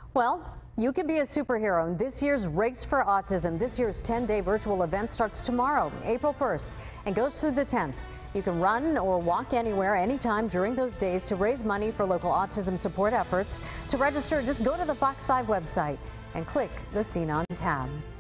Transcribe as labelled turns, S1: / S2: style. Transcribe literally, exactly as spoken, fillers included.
S1: Well, you can be a superhero in this year's Race for Autism. This year's ten-day virtual event starts tomorrow, April first, and goes through the tenth. You can run or walk anywhere, anytime during those days to raise money for local autism support efforts. To register, just go to the Fox five website and click the Scene On tab.